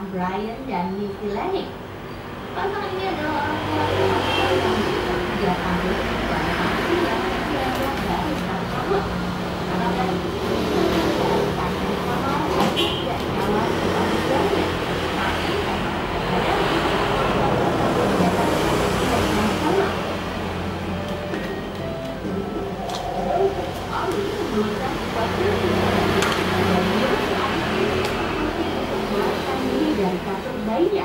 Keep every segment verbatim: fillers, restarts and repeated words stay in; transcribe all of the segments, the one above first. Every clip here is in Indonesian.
Brian dan Nicky Lenning. Pasangan ini adalah orang tua yang berusia tiga tahun dan masih yang berusia dua dari enam tahun. Anak dari tanggung jawab dan tidak nyawa keluarganya. Tapi ada Ali memberikan sesuatu dari kasur bayinya.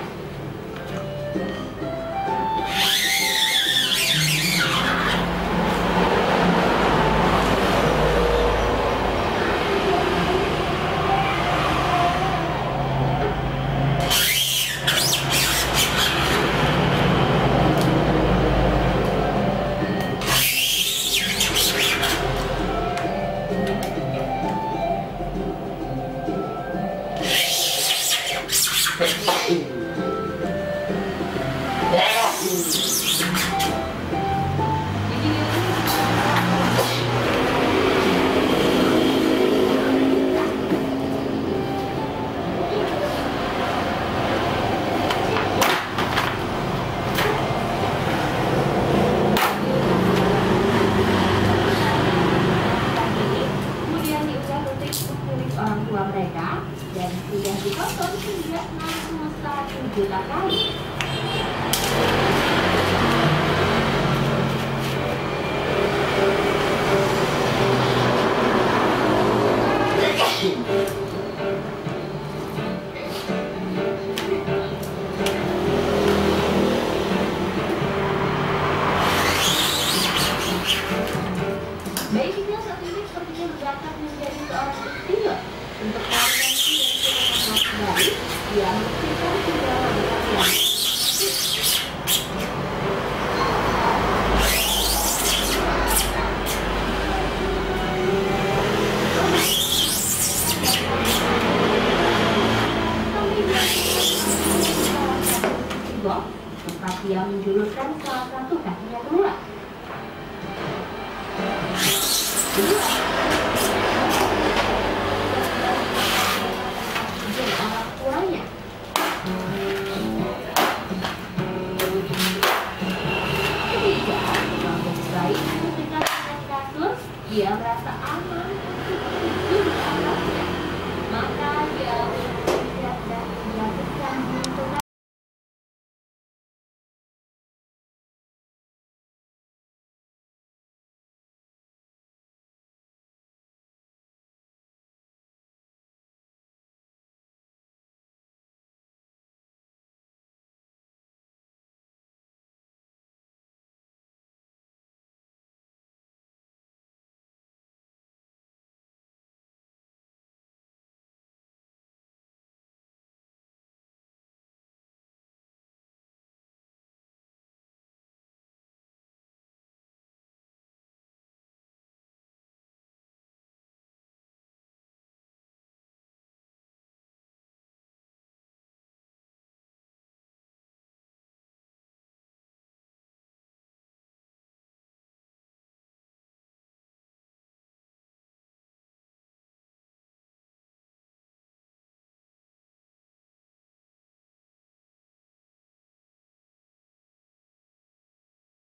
Orang tua mereka dan sudah ditonton hingga enam puluh satu juta kali. Babynya saat ini sepertinya berbakat menjadi seorang istimewa untuk konvensi dan kehidupan baik yang kita sudah lakukan. Tempat dia menjulurkan salah satu